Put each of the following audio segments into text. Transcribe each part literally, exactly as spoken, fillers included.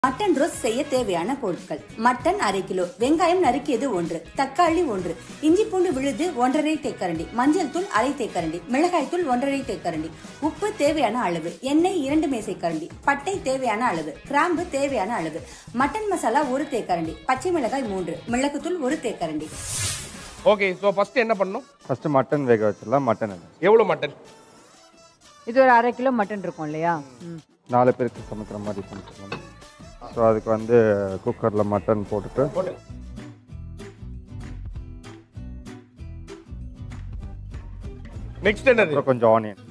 Mutton roast செய்ய தேவையான பொருட்கள்: மட்டன் அரை கிலோ, வெங்காயம் நறுக்கியது ஒன்று, தக்காளி ஒன்று, இஞ்சி பூண்டு விழுது ஒன்றரை தேக்கரண்டி, மஞ்சள் தூள் அரை தேக்கரண்டி, மிளகாய் தூள் ஒன்றரை தேக்கரண்டி, உப்பு தேவையான அளவு, எண்ணெய் இரண்டு மேசைக்கரண்டி, பட்டை தேவையான அளவு, கிராம்பு தேவையான அளவு, மட்டன் மசாலா ஒரு தேக்கரண்டி, பச்சை மிளகாய் மூன்று, மிளகுத்தூள் ஒரு தேக்கரண்டி. ஓகே, சோ ஃபர்ஸ்ட் என்ன பண்ணனும்? ஃபர்ஸ்ட் மட்டன் வேக வச்சிடலாம். மட்டன் எவ்வளவு மட்டன்? இது ஒரு அரை கிலோ மட்டன் இருக்கும் இல்லையா? நாலு பேருக்கு சமைக்கிற மாதிரி சமைச்சிடலாம். ஸோ அதுக்கு வந்து குக்கரில் மட்டன் போட்டுட்டு நெக்ஸ்ட் என்னது? கொஞ்சம் ஆனியன்.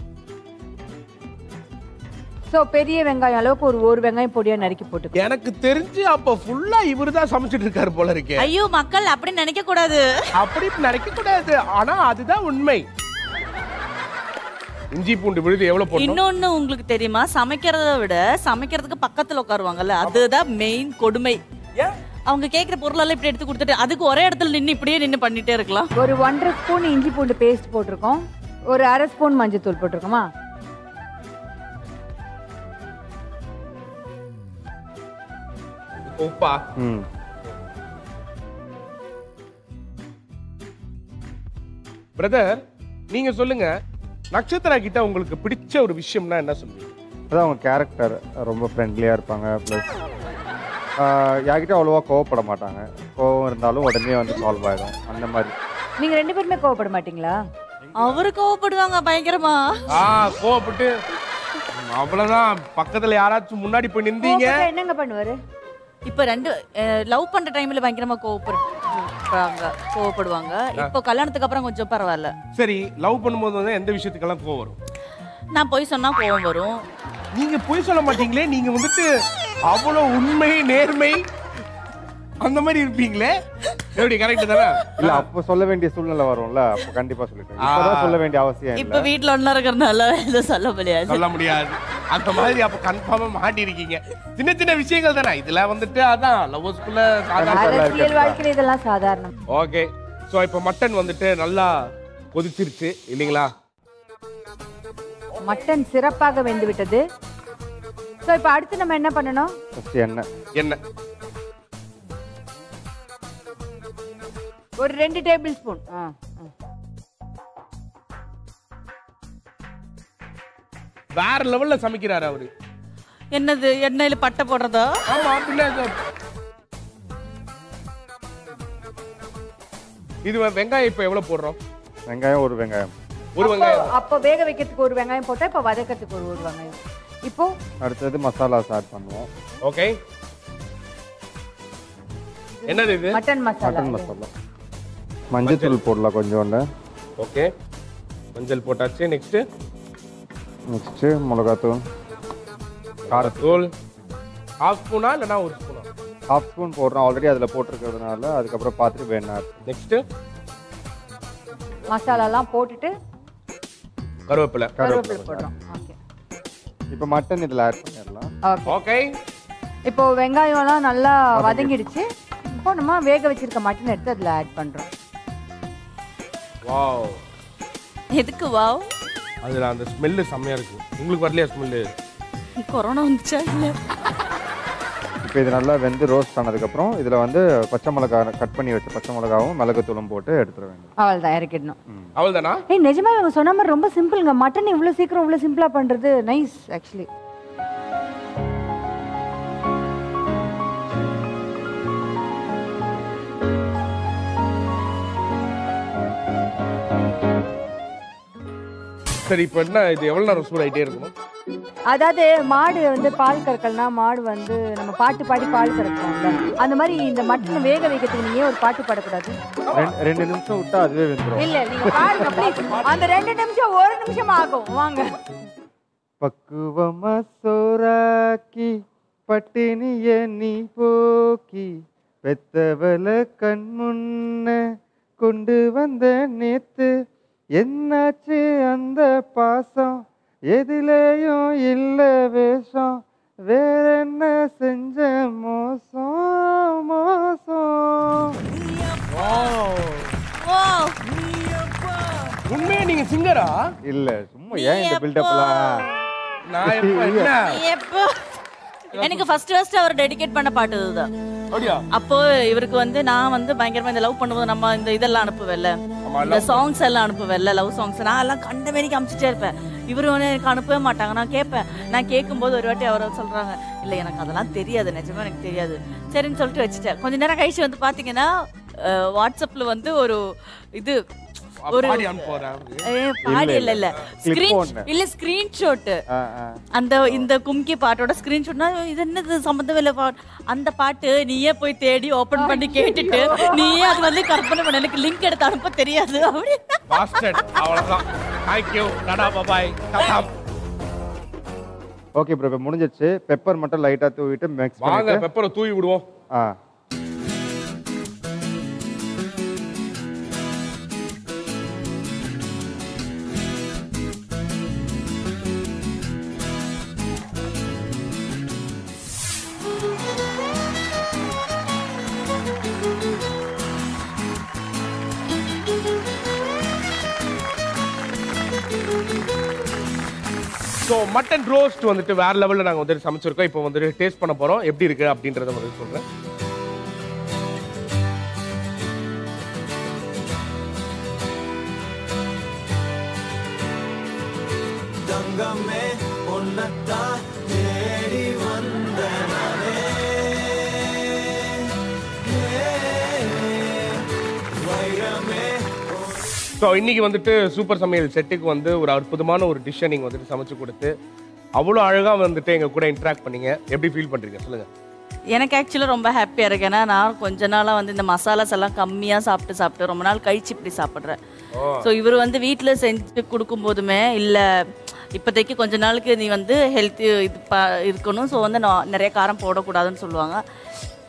சோ பெரிய வெங்காயம் அளவுக்கு ஒரு ஒரு வெங்காயம் பொடியா நறுக்கி போட்டு. எனக்கு தெரிஞ்சு அப்ப ஃபுல்லா இவர்தான் சமைச்சிட்டு இருக்காரு போல இருக்கே. ஐயோ, மக்கள் அப்படி நினைக்க கூடாது. அப்படி நினைக்க கூடாது, ஆனா அதுதான் உண்மை. இஞ்சி பூண்டு விழுது எவ்வளவு போடணும்? இன்னொன்னு உங்களுக்கு தெரியுமா, சமைக்கிறத விட சமைக்கிறதுக்கு பக்கத்துல உட்காருவாங்கல்ல, அதுதான் மெயின் கொடுமை. அவங்க கேக்குற பொருள் எல்லாம் இப்படி எடுத்து கொடுத்துட்டு அதுக்கு ஒரே இடத்துல நின்று இப்படியே நின்று பண்ணிட்டே இருக்கலாம். ஒரு ஒன்றரை ஸ்பூன் இஞ்சி பூண்டு பேஸ்ட் போட்டிருக்கோம். ஒரு அரை ஸ்பூன் மஞ்சள் தூள் போட்டிருக்கோமா? உப்பா? ம் பிரதர், நீங்க சொல்லுங்க, நட்சத்திரா கிட்ட உங்களுக்கு பிடிச்ச ஒரு விஷயம்னா என்ன சொல்லுவீங்க? அதான் அவங்க கேரக்டர் ரொம்ப ஃப்ரெண்ட்லியாக இருப்பாங்க. ப்ளஸ் யார்கிட்ட அவ்வளோவா கோவப்பட மாட்டாங்க. கோவம் இருந்தாலும் உடனே வந்து சால்வ் ஆகிடும் அந்த மாதிரி. நீங்க ரெண்டு பேருமே கோவப்பட மாட்டீங்களா? அவரு கோவப்படுவாங்க பயங்கரமா. ஆ, கோவப்பட்டு அவ்வளவுதான். பக்கத்துல யாராச்சும் முன்னாடி போய் நின்றீங்க என்னங்க பண்ணுவாரு? இப்ப ரெண்டு லவ் பண்ற டைம்ல பயங்கரமா கோவப்படுறாங்க, கோவப்படுவாங்க. இப்போ கல்யாணத்துக்கு அப்புறம் கொஞ்சம் பரவாயில்ல. சரி, லவ் பண்ணும்போது வந்து எந்த விஷயத்துக்கெல்லாம் கோவம் வரும்? நான் போய் சொன்னா கோவம் வரும். நீங்க போய் சொல்ல மாட்டீங்களே, நீங்க வந்துட்டு அவ்வளவு உண்மை நேர்மை அந்த மாதிரி இருப்பீங்களே. எப்படி கரெக்ட் தானே? இல்ல, அப்போ சொல்ல வேண்டிய சூழ்நிலை வரும்ல, அப்போ கண்டிப்பா சொல்லிட்டேன். இப்பதான் சொல்ல வேண்டிய அவசியம் இல்லை. இப்ப வீட்டுல ஒண்ணா இருக்கிறதுனால இதை சொல்ல முடியாது. சொல்ல முடியாது அந்த மாதிரி. அப்ப கன்ஃபார்மா மாட்டி இருக்கீங்க. சின்ன சின்ன விஷயங்கள் தானே இதுல வந்துட்டு. அதான் லவ்வர்ஸ்குள்ள அரசியல் வாழ்க்கையில இதெல்லாம் சாதாரணம். ஓகே, சோ இப்போ மட்டன் வந்துட்டு நல்லா கொதிச்சிருச்சு இல்லீங்களா? மட்டன் சிறப்பாக வெந்து விட்டது. சோ இப்போ அடுத்து நம்ம என்ன பண்ணணும்? ஃபர்ஸ்ட் எண்ணெய். எண்ணெய் ஒரு ரெண்டு டேபிள் ஸ்பூன். வேற லெவல்ல சமைக்கிறாரு அவரு. என்னது, எண்ணெயில பட்டை போடுறதா? ஆமா, பின்ன இது வெங்காயம் இப்போ எவ்வளவு போடுறோம்? வெங்காயம் ஒரு வெங்காயம். ஒரு வெங்காயம். அப்போ வேக வைக்கிறதுக்கு ஒரு வெங்காயம் போட்டா, இப்போ வதக்கிறதுக்கு ஒரு ஒரு வெங்காயம். இப்போ அடுத்தது மசாலாஸ் ஆட் பண்ணுவோம். ஓகே, என்னது இது? மட்டன் மசாலா. மட்டன் மசாலா. மஞ்சள் தூள் போடலாம் கொஞ்சோண்டு. ஓகே, மஞ்சள் போட்டாச்சு. நெக்ஸ்ட் நெக்ஸ்ட் மிளகாத்தூள், காரத்தூள். ஹாஃப் ஸ்பூனா இல்லைனா ஒரு ஸ்பூனா? ஹாஃப் ஸ்பூன் போடுறோம், ஆல்ரெடி அதில் போட்டிருக்கிறதுனால. அதுக்கப்புறம் பார்த்துட்டு வேணாம். நெக்ஸ்ட் மசாலாலாம் போட்டுட்டு கருவேப்பிலை கருவேப்பிலை போடுறோம். ஓகே, இப்போ மட்டன் இதில் ஆட் பண்ணிடலாம். ஓகே, இப்போ வெங்காயம்லாம் நல்லா வதங்கிடுச்சு. இப்போ நம்ம வேக வச்சிருக்க மட்டன் எடுத்து அதில் ஆட் பண்ணுறோம். வாவ், எதுக்கு வாவ்? அதுல அந்த ஸ்மெல்லு செம்மையா இருக்கு. உங்களுக்கு வரலையா ஸ்மெல்லு? கொரோனா வந்துச்சா இல்ல? இப்போ இது நல்லா வெந்து ரோஸ்ட் ஆனதுக்கப்புறம் இதில் வந்து பச்சை மிளகா கட் பண்ணி வச்ச பச்சை மிளகாவும் மிளகுத்தூளும் போட்டு எடுத்துட வேண்டும். அவள் தான் இறக்கிடணும். அவள் தானா? ஏய், நிஜமா இவங்க சொன்ன மாதிரி ரொம்ப சிம்பிள்ங்க. மட்டன் இவ்வளோ சீக்கிரம் இவ்வளோ சிம்பிளாக பண்ணுறது நைஸ் ஆக்சுவலி. சரி, இப்போ என்ன இது எவ்வளவு நேரம் சூடாயிட்டே இருக்கணும்? அதாவது மாடு வந்து பால் கறக்கல்னா மாடு வந்து நம்ம பாட்டு பாடி பால் கறக்கும்ல, அந்த மாதிரி இந்த மட்டன் வேக வைக்கிறதுக்கு நீங்க ஒரு பாட்டு பாடக்கூடாது. ரெண்டு நிமிஷம் விட்டா அதுவே வெந்துடும். இல்ல, நீங்க பாருங்க ப்ளீஸ். அந்த ரெண்டு நிமிஷம் ஒரு நிமிஷம் ஆகும். வாங்க. பக்குவமா சோறாக்கி பட்டினிய நீ போக்கி பெத்தவள கண் முன்ன கொண்டு வந்த நேத்து என்னாச்சு அந்த பாசம் எதிலேயும் இல்ல வேஷம் வேற என்ன செஞ்ச மோசம் மோசம். உண்மையா நீங்க சிங்கரா? இல்ல, சும்மா ஏன் இந்த பில்டப்லாம்? நான் எப்ப என்ன எனக்கு ஃபர்ஸ்ட் ஃபர்ஸ்ட் அவர் டெடிகேட் பண்ண பாட்டு இதுதான். அப்படியா? அப்போ இவருக்கு வந்து நான் வந்து பயங்கரமா இந்த லவ் பண்ணும்போது நம்ம இந்த இதெல்லாம் அனுப்புவேல்ல, இந்த சாங்ஸ் எல்லாம் அனுப்புவேல்ல, லவ் சாங்ஸ் நான் எல்லாம் கண்ட மாரி காமிச்சிட்டே இருப்பேன். இவரு வந்து எனக்கு அனுப்பவே மாட்டாங்க. நான் கேட்பேன். நான் கேட்கும்போது ஒரு வாட்டி அவர் சொல்றாங்க, இல்ல எனக்கு அதெல்லாம் தெரியாது, நிஜமா எனக்கு தெரியாது. சரின்னு சொல்லிட்டு வச்சுட்டேன். கொஞ்ச நேரம் கழிச்சு வந்து பாத்தீங்கன்னா வாட்ஸ்அப்ல வந்து ஒரு இது ஒரு பாடி இல்ல இல்ல ஸ்கிரீன் இல்ல ஸ்கிரீன்ஷாட், அந்த இந்த கும்கி பாட்டோட ஸ்கிரீன்ஷாட்னா இது என்னது சம்பந்தமே இல்ல அந்த பாட்டு. நீயே போய் தேடி ஓபன் பண்ணி கேட்டுட்டு நீயே அது வந்து கற்பனை பண்ண, எனக்கு லிங்க் எடுத்து அனுப்ப தெரியாது அப்படி. அவ்வளவுதான். Thank you. டாடா பை பை. ஓகே ப்ரோ, இப்போ முடிஞ்சிருச்சு. பெப்பர் மட்டும் லைட்டா தூவிட்டு மிக்ஸ் பண்ணி வாங்க பெப்பரை தூவி விடுவோம். ஆ ஸோ மட்டன் ரோஸ்ட் வந்துட்டு வேற லெவலில் நாங்கள் வந்துட்டு சமைச்சிருக்கோம். இப்போ வந்துட்டு டேஸ்ட் பண்ண போகிறோம். எப்படி இருக்கு அப்படின்றத வந்து சொல்கிறேன். ஸோ இன்னைக்கு வந்துட்டு சூப்பர் சமையல் செட்டுக்கு வந்து ஒரு அற்புதமான ஒரு டிஷ்ஷை நீங்கள் வந்துட்டு சமைச்சு கொடுத்து அவ்வளோ அழகாக வந்துட்டு எங்கள் கூட இன்ட்ராக்ட் பண்ணீங்க. எப்படி ஃபீல் பண்ணுறீங்க சொல்லுங்கள். எனக்கு ஆக்சுவலாக ரொம்ப ஹாப்பியாக இருக்கு. ஏன்னா நான் கொஞ்ச நாளாக வந்து இந்த மசாலாஸ் எல்லாம் கம்மியாக சாப்பிட்டு சாப்பிட்டு ரொம்ப நாள் கழிச்சு இப்படி சாப்பிட்றேன். ஸோ இவர் வந்து வீட்டில் செஞ்சு கொடுக்கும் போதுமே இல்லை இப்போதைக்கு கொஞ்ச நாளுக்கு நீ வந்து ஹெல்த்தி இது ப இருக்கணும், ஸோ வந்து நான் நிறைய காரம் போடக்கூடாதுன்னு சொல்லுவாங்க.